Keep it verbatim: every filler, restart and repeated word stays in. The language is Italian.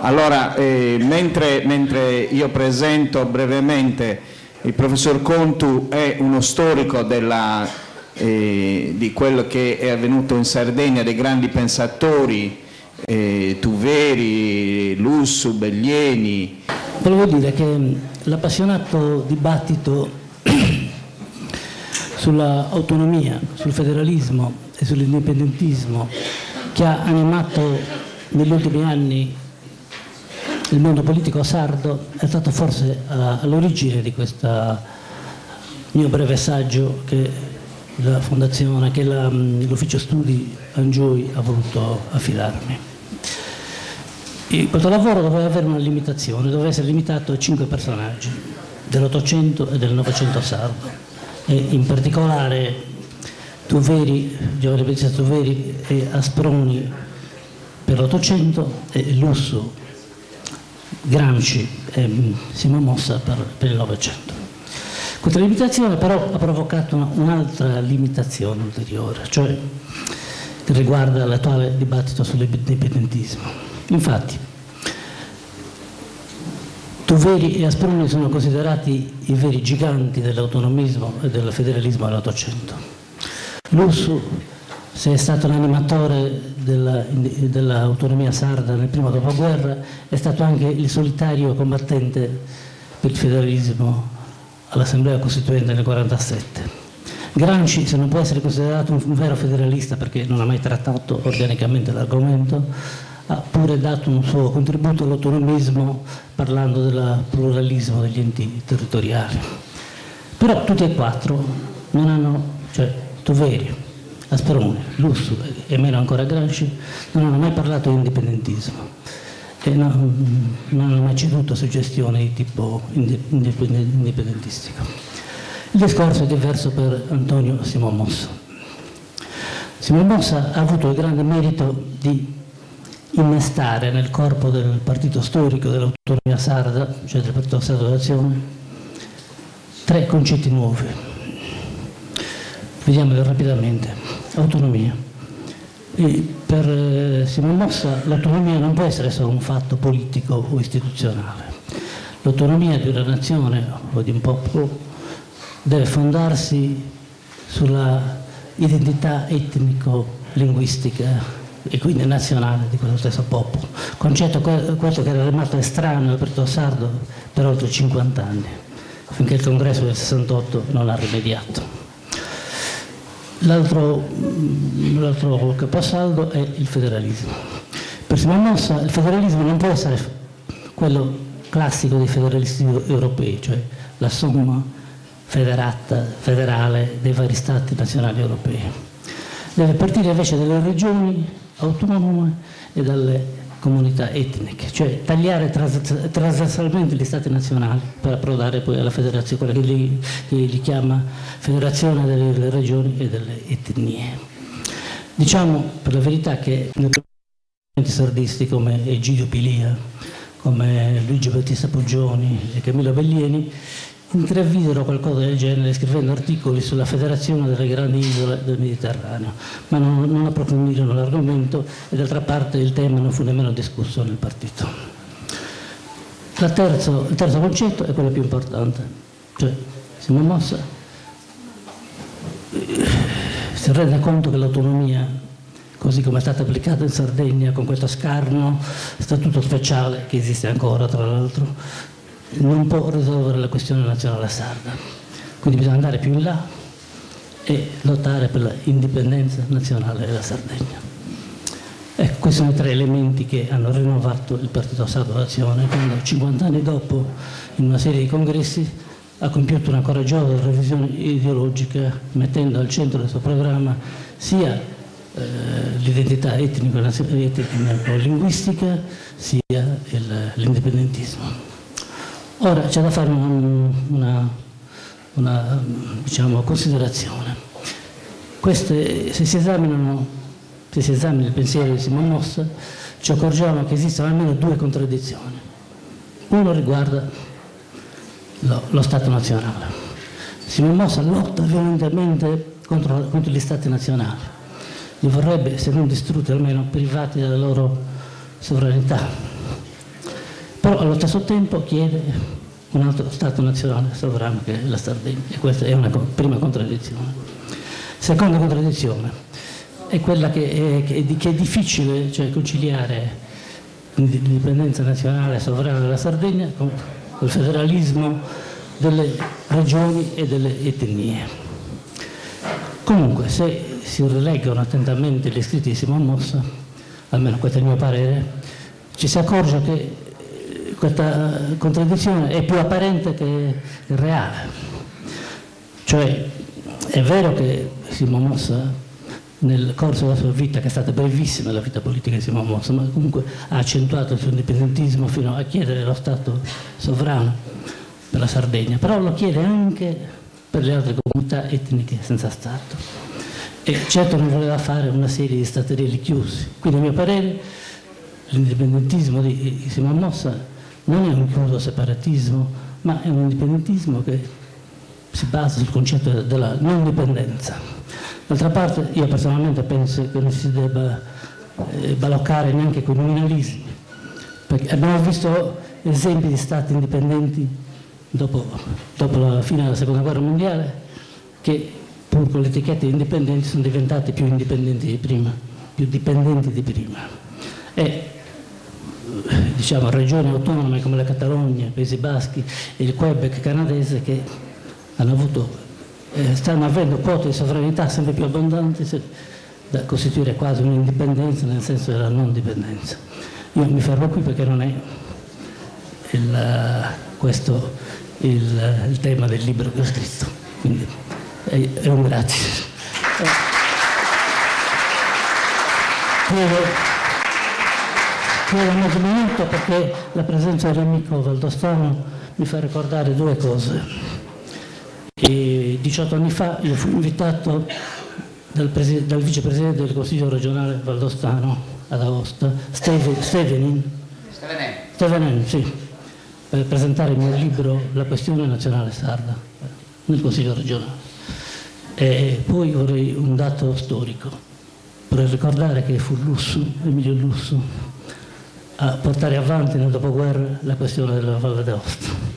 Allora, eh, mentre, mentre io presento brevemente il professor Contu, è uno storico della, eh, di quello che è avvenuto in Sardegna, dei grandi pensatori, eh, Tuveri, Lussu, Bellieni. Volevo dire che l'appassionato dibattito sull'autonomia, sul federalismo e sull'indipendentismo che ha animato negli ultimi anni il mondo politico sardo è stato forse all'origine di questo mio breve saggio che la fondazione, che l'ufficio studi Angioi ha voluto affidarmi. Questo lavoro doveva avere una limitazione, doveva essere limitato a cinque personaggi dell'Ottocento e del Novecento sardo, e in particolare Tuveri, Giovanni Battista Tuveri e Asproni per l'Ottocento e Lussu, Gramsci e Simon Mossa per, per il Novecento. Questa limitazione però ha provocato un'altra limitazione ulteriore, cioè che riguarda l'attuale dibattito sull'indipendentismo. Infatti, Tuveri e Asproni sono considerati i veri giganti dell'autonomismo e del federalismo dell'Ottocento. Lussu, se è stato l'animatore dell'autonomia sarda nel primo dopoguerra, è stato anche il solitario combattente per il federalismo all'Assemblea Costituente nel millenovecentoquarantasette. Gramsci, se non può essere considerato un vero federalista perché non ha mai trattato organicamente l'argomento, ha pure dato un suo contributo all'autonomismo parlando del pluralismo degli enti territoriali. Però tutti e quattro non hanno, cioè Tuveri, Asproni, Lussu e meno ancora Gramsci, non hanno mai parlato di indipendentismo e non, non hanno mai ceduto suggestioni di tipo indipendentistico. Il discorso è diverso per Antonio Simon Mossa. Simon Mossa ha avuto il grande merito di innestare nel corpo del partito storico dell'autonomia sarda, cioè del partito sardo d'azione, tre concetti nuovi. Vediamoli rapidamente. Autonomia. E per Simon Mossa l'autonomia non può essere solo un fatto politico o istituzionale. L'autonomia di una nazione o di un popolo deve fondarsi sulla identità etnico-linguistica e quindi nazionale di quello stesso popolo, concetto questo che era rimasto estraneo al partito sardo per oltre cinquanta anni, finché il congresso del sessantotto non ha rimediato. L'altro, l'altro caposaldo è il federalismo. Per Simon Mossa il federalismo non può essere quello classico dei federalisti europei, cioè la somma federata, federale dei vari stati nazionali europei. Deve partire invece dalle regioni autonome e dalle comunità etniche, cioè tagliare tras trasversalmente gli stati nazionali per approdare poi alla federazione, quella che li, che li chiama federazione delle regioni e delle etnie. Diciamo per la verità che nei sardisti come Egidio Pilia, come Luigi Battista Poggioni e Camillo Bellieni intravidero qualcosa del genere scrivendo articoli sulla federazione delle grandi isole del Mediterraneo, ma non, non approfondirono l'argomento e d'altra parte il tema non fu nemmeno discusso nel partito. La terzo, il terzo concetto è quello più importante, cioè Simon Mossa si rende conto che l'autonomia, così come è stata applicata in Sardegna con questo scarno statuto speciale che esiste ancora tra l'altro, non può risolvere la questione nazionale sarda, quindi bisogna andare più in là e lottare per l'indipendenza nazionale della Sardegna. Ecco, questi sono i tre elementi che hanno rinnovato il Partito Sardo d'Azione quando cinquanta anni dopo, in una serie di congressi, ha compiuto una coraggiosa revisione ideologica mettendo al centro del suo programma sia eh, l'identità etnico-linguistica sia l'indipendentismo. Ora c'è da fare una, una, una diciamo, considerazione. Queste, se si esaminano, se si esamina il pensiero di Simon Mossa, ci accorgiamo che esistono almeno due contraddizioni. Uno riguarda lo, lo Stato nazionale. Simon Mossa lotta violentemente contro, contro gli Stati nazionali. Li vorrebbe, se non distrutti, almeno privati della loro sovranità. però allo stesso tempo chiede un altro Stato nazionale sovrano che è la Sardegna, e questa è una prima contraddizione. Seconda contraddizione è quella che è, che è, che è difficile, cioè conciliare l'indipendenza nazionale sovrana della Sardegna con il federalismo delle regioni e delle etnie. Comunque, se si rileggono attentamente gli scritti di Simon Mossa, almeno questo è il mio parere, ci si accorge che questa contraddizione è più apparente che reale. Cioè, è vero che Simon Mossa, nel corso della sua vita, che è stata brevissima la vita politica di Simon Mossa, ma comunque ha accentuato il suo indipendentismo fino a chiedere lo Stato sovrano per la Sardegna, però lo chiede anche per le altre comunità etniche senza Stato. E certo non voleva fare una serie di staterelli chiusi. Quindi, a mio parere, l'indipendentismo di Simon Mossa non è un chiuso separatismo, ma è un indipendentismo che si basa sul concetto della non dipendenza. D'altra parte, io personalmente penso che non si debba eh, baloccare neanche con i nominalismi, perché abbiamo visto esempi di stati indipendenti dopo, dopo la fine della seconda guerra mondiale che, pur con l'etichetta di indipendenti, sono diventati più indipendenti di prima, più dipendenti di prima. E diciamo regioni autonome come la Catalogna, i Paesi Baschi e il Quebec canadese che hanno avuto Eh, stanno avendo quote di sovranità sempre più abbondanti da costituire quasi un'indipendenza nel senso della non dipendenza. Io mi fermo qui perché non è il, questo il, il tema del libro che ho scritto, quindi è, è un grazie. Chiedo, chiedo mezzo minuto perché la presenza dell'amico Valdostano mi fa ricordare due cose. E diciotto anni fa io fui invitato dal, dal vicepresidente del Consiglio regionale Valdostano ad Aosta, Stevenin, Stevenin, sì, per presentare il mio libro La questione nazionale sarda nel Consiglio regionale. E poi vorrei un dato storico, vorrei ricordare che fu Lussu, Emilio Lussu, a portare avanti nel dopoguerra la questione della Valle d'Aosta.